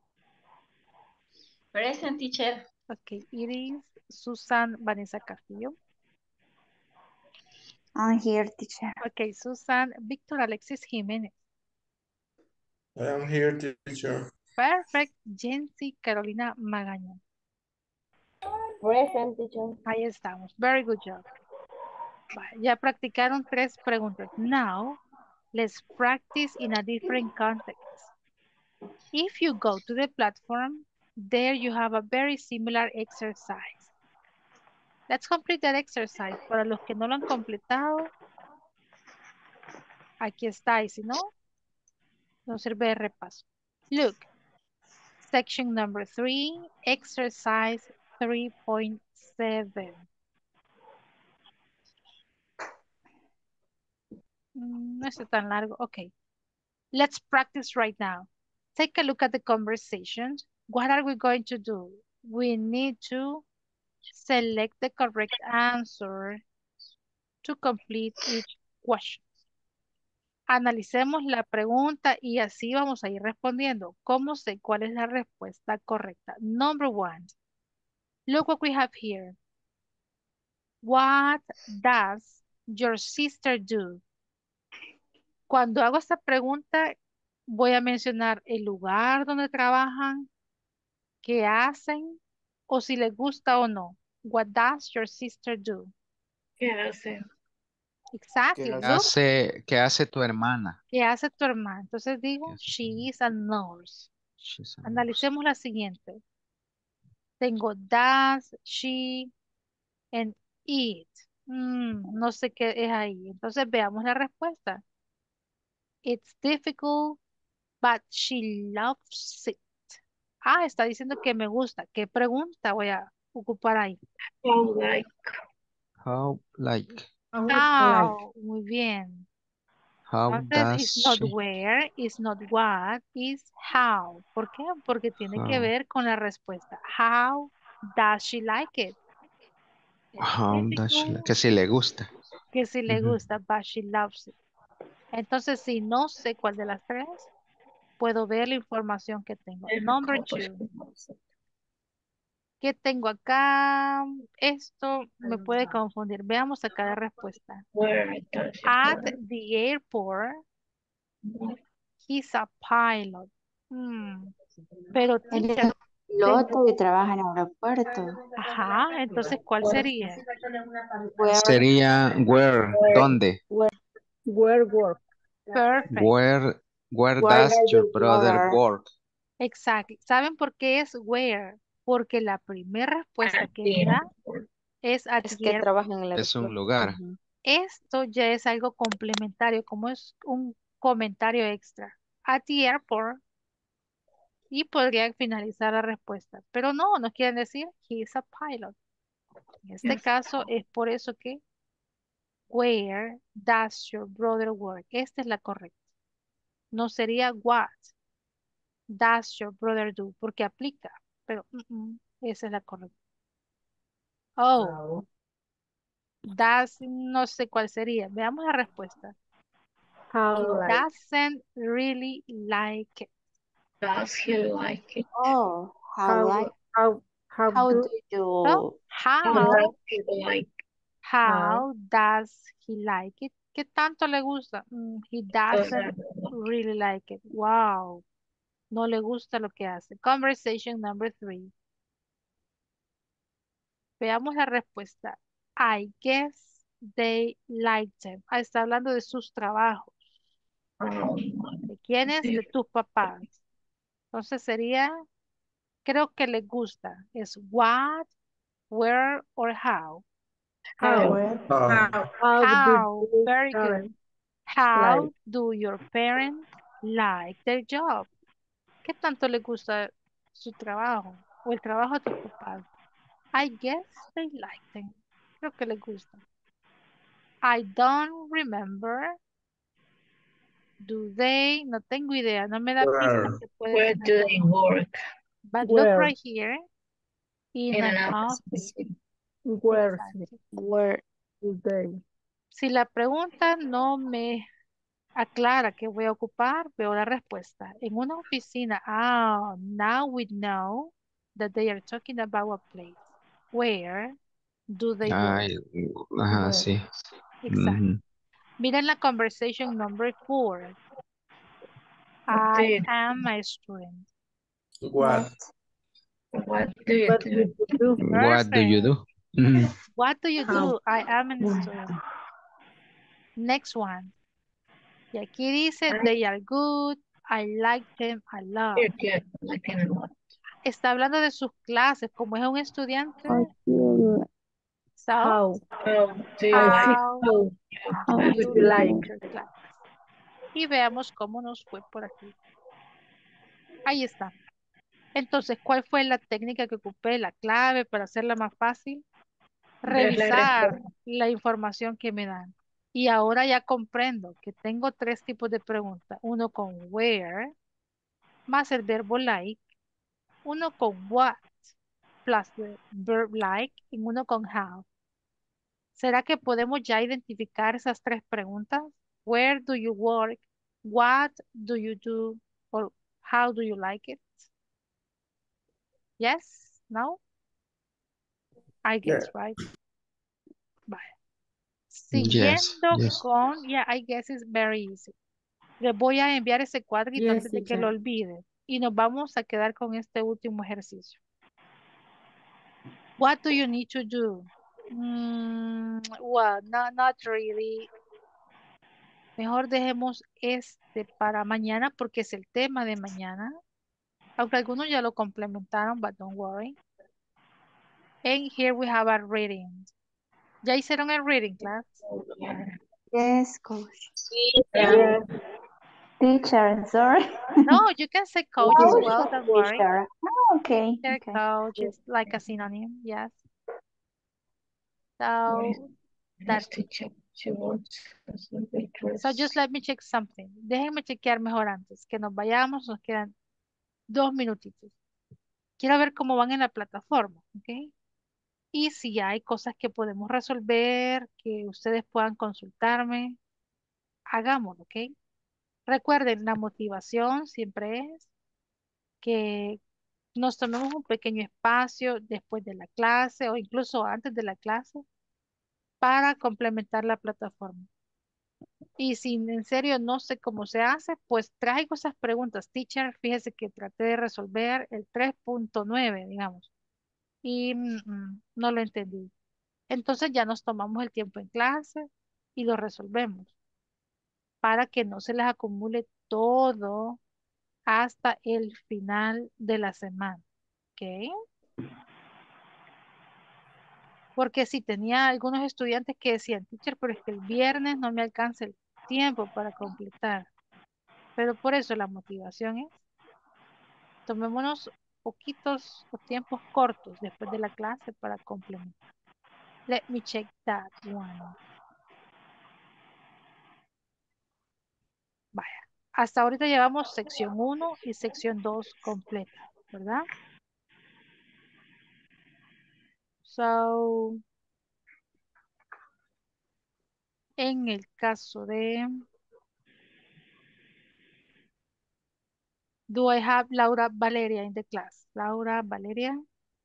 Present, teacher.
Okay. Iris Susan Vanessa Castillo.
I'm here, teacher.
Okay. Susan Víctor Alexis Jiménez.
I am here, teacher.
Perfect. Jency Carolina Magaña.
Present, teacher.
Ahí estamos. Very good job. Vale, ya practicaron 3 preguntas. Now, let's practice in a different context. If you go to the platform, there you have a very similar exercise. Let's complete that exercise. Para los que no lo han completado, aquí está. Y si no, nos sirve de repaso. Look, section number 3, exercise 3.7. No está tan largo. Okay. Let's practice right now. Take a look at the conversation. What are we going to do? We need to select the correct answer to complete each question. Analicemos la pregunta y así vamos a ir respondiendo. ¿Cómo sé cuál es la respuesta correcta? Number 1. Look what we have here. What does your sister do? Cuando hago esta pregunta, voy a mencionar el lugar donde trabajan, qué hacen, o si les gusta o no. What does your sister do?
¿Qué hace?
Exactly.
¿Qué
Look,
qué hace tu hermana?
¿qué hace tu hermana? Entonces digo,
¿Qué hace tu
she
hermana?
is a nurse.
She's a nurse.
Analicemos la siguiente. Tengo does, she, and it. No sé qué es ahí. Entonces veamos la respuesta. It's difficult, but she loves it. Ah, está diciendo que me gusta. ¿Qué pregunta voy a ocupar ahí?
How like.
How like?
How. Muy bien.
How
Entonces, it's
does
not
she?
where, it's not what, it's how. ¿Por qué? Porque tiene que
How,
ver con la respuesta. How does she like it? It's
how does she like?
difficult,
Que si le gusta.
que si le
Ujú.
gusta, but she loves it. Entonces, si no sé cuál de las 3, puedo ver la información que tengo. Number 2. ¿Qué tengo acá? Esto me puede confundir. Veamos acá la respuesta.
Where does she
At
work?
the airport, he's a pilot. Pero
Él es
teacher,
piloto y trabaja en el aeropuerto.
ajá, entonces, ¿cuál sería?
Where,
Sería where, ¿dónde?
Where work.
Perfect.
Where Where
Where
does
does
your
your
brother
brother
work?
Exacto. ¿Saben por qué es where? Porque la primera respuesta
At
que
the
me da
airport.
es at
es
the
que
airport.
trabaja en el
Es un
aeropuerto?
lugar.
Ujú.
Esto ya es algo complementario, como es un comentario extra. At the airport. Y podrían finalizar la respuesta. Pero no, nos quieren decir he is a pilot. En este caso es por eso que where does your brother work? Esta es la correcta. No sería what does your brother do, porque aplica, pero esa es la correcta. Oh, does, no sé cuál sería. Veamos la respuesta. He
How like.
doesn't really like it.
Does he like it?
Oh,
How
how
do
do
So,
you
How
how
does he like
How does he like it? ¿Qué tanto le gusta? He doesn't
doesn't
really like it. Wow. No le gusta lo que hace. Conversation number 3. Veamos la respuesta. I guess they like them. Ah, está hablando de sus trabajos. ¿De quiénes? De tus papás. Entonces sería, creo que le gusta. Es what, where, or how.
how
How.
do
Very good.
parents like?
How do your parents like their job? ¿Qué tanto le gusta su trabajo o el trabajo de tus papás? I guess they like them. Creo que les gusta. I don't remember. Do they? No tengo idea. No me da pistas que puede
Where
tener.
do they work?
But look
Where
right here. In
In
an
an
office.
office.
Where
Exacto.
do they?
Si la pregunta no me aclara que voy a ocupar, veo la respuesta. En una oficina. Ah, now we know that they are talking about a place. Where do they work?
Ay, ajá,
Where?
sí.
Exacto.
Ujú.
Miren la conversation number 4.
What do
I
you
am a student.
What?
What do you
What
do?
do you do?
What do you
Perfect.
do? Ujú.
What do you
How?
do? I am a student. Next one. Y aquí dice, they are good. I like them a lot.
You're good. Like in a lot.
Está hablando de sus clases, como es un estudiante. So,
How?
How do you
I
like
think
how
how
do
do
you
you
like
like?
your class? Y veamos cómo nos fue por aquí. Ahí está. Entonces, ¿cuál fue la técnica que ocupé, la clave para hacerla más fácil?
ver la
Revisar
respuesta?
la información que me dan. Y ahora ya comprendo que tengo 3 tipos de preguntas. Uno con where, más el verbo like. Uno con what, plus the verb like. Y uno con how. ¿Será que podemos ya identificar esas 3 preguntas? Where do you work? What do you do? Or how do you like it? Yes? No? I guess, right? Vale.
Yes,
Siguiendo
yes.
con, yeah, I guess it's very easy. Les voy a enviar ese cuadrito
Yes,
antes de que lo
teacher.
olviden. Y nos vamos a quedar con este último ejercicio. What do you need to do? Well, not really. Mejor dejemos este para mañana porque es el tema de mañana. Aunque algunos ya lo complementaron, but don't worry. And here we have a reading. ¿Ya hicieron el reading, class?
Yes, coach.
Yes,
Teacher, sorry.
No, you can say coach as
Coach
well,
or
don't worry.
teacher? Oh, okay.
Teacher,
Okay.
coach is like a synonym, yes. So,
Yes,
that's it.
teacher. She wants us to be
So just let me check something. Déjenme chequear mejor antes. Que nos vayamos, nos quedan 2 minutitos. Quiero ver cómo van en la plataforma, ¿ok? Y si hay cosas que podemos resolver, que ustedes puedan consultarme, hagámoslo, ¿ok? Recuerden, la motivación siempre es que nos tomemos un pequeño espacio después de la clase o incluso antes de la clase para complementar la plataforma. Y si en serio no sé cómo se hace, pues traigo esas preguntas. Teacher, fíjese que traté de resolver el 3.9, digamos, y no lo entendí. Entonces ya nos tomamos el tiempo en clase y lo resolvemos para que no se les acumule todo hasta el final de la semana. ¿Ok? Porque si tenía algunos estudiantes que decían, teacher, pero es que el viernes no me alcanza el tiempo para completar. Pero por eso la motivación es, tomémonos poquitos o tiempos cortos después de la clase para complementar. Let me check that one. Vaya. Hasta ahorita llevamos sección 1 y sección 2 completa, ¿verdad? So, en el caso de... Do I have Laura Valeria in the class? Laura Valeria?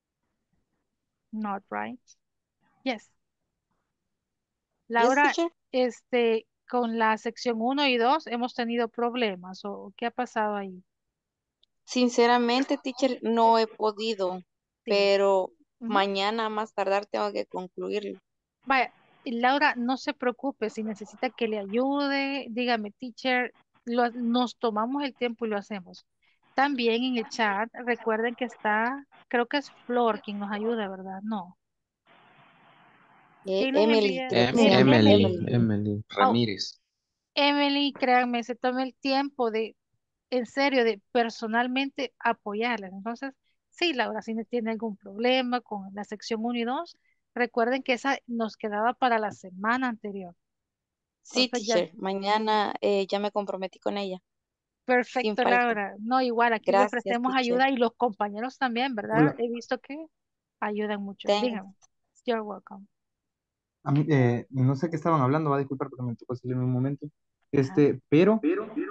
Not right. Yes.
Yes,
Laura,
teacher.
con la sección 1 y 2 hemos tenido problemas o ¿qué ha pasado ahí?
Sinceramente, teacher, no he podido,
Sí.
pero
Ujú.
mañana a más tardar tengo que concluirlo.
Vaya, y Laura, no se preocupe, si necesita que le ayude, dígame, teacher, nos tomamos el tiempo y lo hacemos. También en el chat, recuerden que está, creo que es Flor quien nos ayuda, ¿verdad? No. ¿Quién nos
Emily,
envía?
creo que se llama
Emily.
Emily
Oh,
Ramírez.
Emily, créanme, se tome el tiempo de, en serio, de personalmente apoyarles. Entonces, sí, Laura, si no tiene algún problema con la sección 1 y 2, recuerden que esa nos quedaba para la semana anterior.
Sí,
Entonces ya,
teacher, mañana ya me comprometí con ella, sin
perfecto,
falta.
Laura. No, igual, aquí le
Gracias,
ofrecemos
teacher.
ayuda y los compañeros también, ¿verdad?
Hola,
He visto que ayudan mucho.
Thanks.
Dígame. You're welcome.
a mí, no sé qué estaban hablando, va a disculpar porque me tocó salir en un momento.
Ajá.
Pero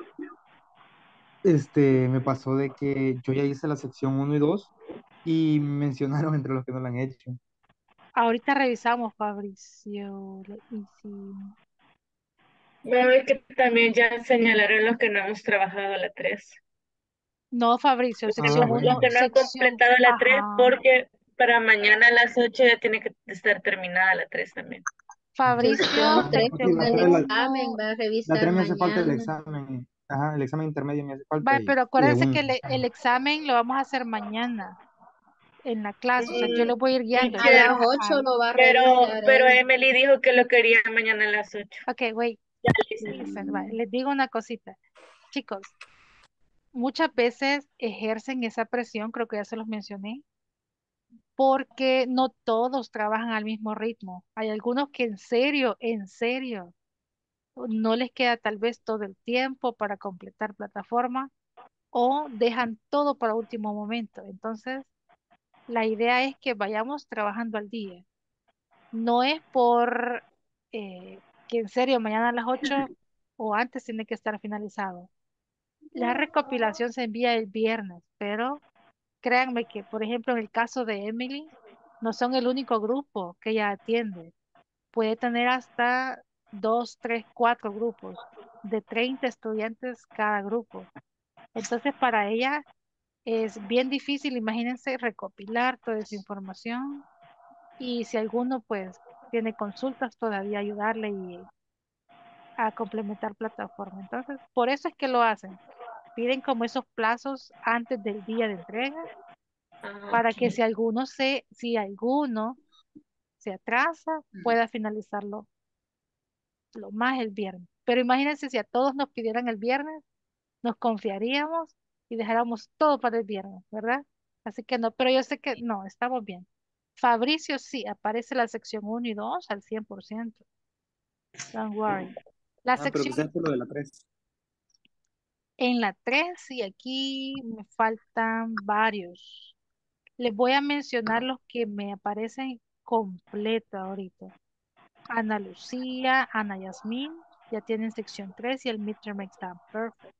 me pasó de que yo ya hice la sección 1 y 2 y mencionaron entre los que no la han hecho.
Ahorita revisamos, Fabricio. Let me see.
Bueno, es que también ya señalaron los que no hemos trabajado la 3.
No, Fabricio,
Ah,
sección
Los
1,
que
bueno.
no han
sección,
completado la 3
ajá.
porque para mañana a las 8 ya tiene que estar terminada la 3 también.
Fabricio,
Sección
Ah,
3
pues sí,
con
sección
el
la
examen
1.
va a
la
revisar
3 me hace falta el
mañana.
examen. Ajá, el examen intermedio me hace falta
Vale, pero
y
acuérdense que
un...
el examen lo vamos a hacer mañana en la clase. O sea, yo lo voy a ir guiando.
A
Teacher,
las
Entonces,
8 lo va a revisar
pero
él.
Emily dijo que lo quería mañana a las 8.
ok, wait,
Ya,
listen, vale, les digo una cosita. Chicos, muchas veces ejercen esa presión, creo que ya se los mencioné, porque no todos trabajan al mismo ritmo. Hay algunos que en serio, no les queda tal vez todo el tiempo para completar plataforma o dejan todo para último momento. Entonces, la idea es que vayamos trabajando al día. No es por que en serio mañana a las 8 o antes tiene que estar finalizado. La recopilación se envía el viernes, pero créanme que, por ejemplo, en el caso de Emily, no son el único grupo que ella atiende. Puede tener hasta 2, 3, 4 grupos de 30 estudiantes cada grupo. Entonces, para ella es bien difícil, imagínense, recopilar toda esa información y si alguno pues tiene consultas, todavía ayudarle y a complementar plataforma. Entonces, por eso es que lo hacen. Piden como esos plazos antes del día de entrega para que
ok.
si alguno se atrasa, pueda finalizarlo lo más el viernes. Pero imagínense si a todos nos pidieran el viernes, nos confiaríamos y dejáramos todo para el viernes, ¿verdad? Así que no, pero yo sé que no, estamos bien. Fabricio sí, aparece la sección 1 y 2 al 100%. Don't worry. La
Ah, pero que sea
sección
por lo de la 3.
en la 3 y aquí me faltan varios. Les voy a mencionar los que me aparecen completos ahorita. Ana Lucía, Ana Yasmín, ya tienen sección 3 y el midterm exam. Perfect.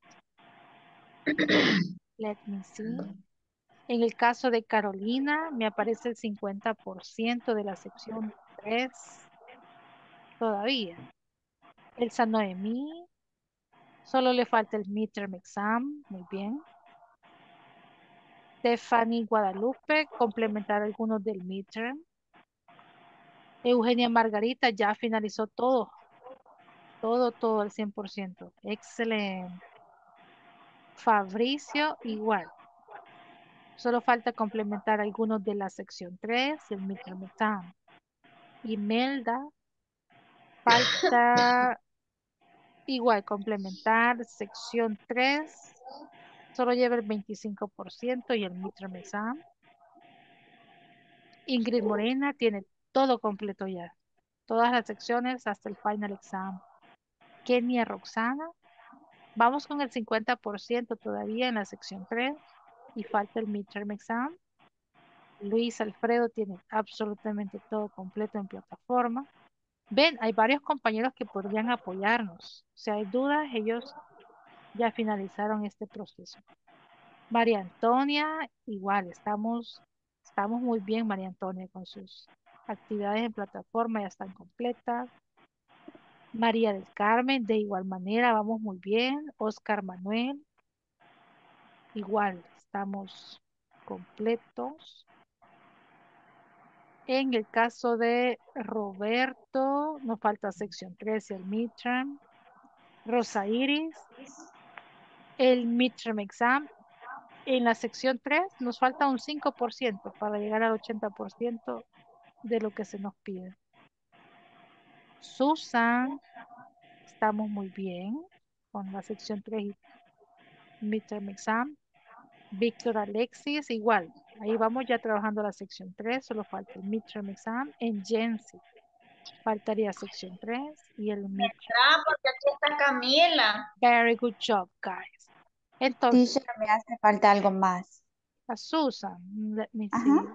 Let me see. En el caso de Carolina, me aparece el 50% de la sección 3 todavía. Elsa Noemí, solo le falta el midterm exam. Muy bien. Stephanie Guadalupe, complementar algunos del midterm. Eugenia Margarita ya finalizó todo al 100%. Excelente. Fabricio igual. Solo falta complementar algunos de la sección 3 y el midterm exam. Imelda, falta igual complementar sección 3. Solo lleva el 25% y el midterm exam. Ingrid Morena tiene todo completo ya. Todas las secciones hasta el final exam. Kenia Roxana. Vamos con el 50% todavía en la sección 3 y falta el midterm exam. Luis Alfredo tiene absolutamente todo completo en plataforma. Ven, hay varios compañeros que podrían apoyarnos. Si hay dudas, ellos ya finalizaron este proceso. María Antonia, igual, estamos muy bien, María Antonia, con sus actividades en plataforma, ya están completas. María del Carmen, de igual manera, vamos muy bien. Oscar Manuel, igual, estamos completos. En el caso de Roberto, nos falta sección 3 y el midterm. Rosa Iris, el midterm exam. En la sección 3 nos falta un 5% para llegar al 80% de lo que se nos pide. Susan, estamos muy bien con la sección 3 y midterm exam. Víctor Alexis, igual. Ahí vamos ya trabajando la sección 3, solo falta el midterm exam. En Jensi, faltaría sección 3 y el midterm.
Porque aquí está Camila.
Very good job, guys. Entonces,
Teacher, me hace falta algo más.
a Susan, let me
Ajá.
see.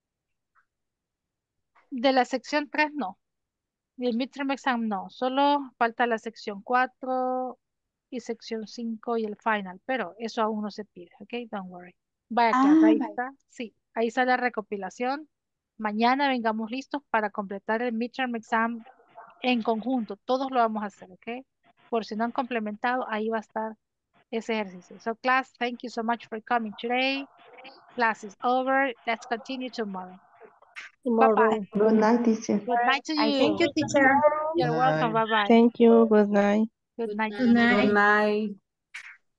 De la sección 3 no. Y el midterm exam no. Solo falta la sección 4 y sección 5 y el final. Pero eso aún no se pide, ¿ok? Don't worry. Vaya clase, ahí
Vale.
está. Sí, ahí está la recopilación. Mañana vengamos listos para completar el midterm exam en conjunto. Todos lo vamos a hacer, ¿ok? Por si no han complementado, ahí va a estar ese ejercicio. So class, thank you so much for coming today. Class is over. Let's continue tomorrow. Bye-bye.
Good night, teacher.
Good night to
Ay,
you.
thank you, teacher.
You're welcome. Bye-bye.
Thank you. Good night.
Good night.
Good night.
Good night.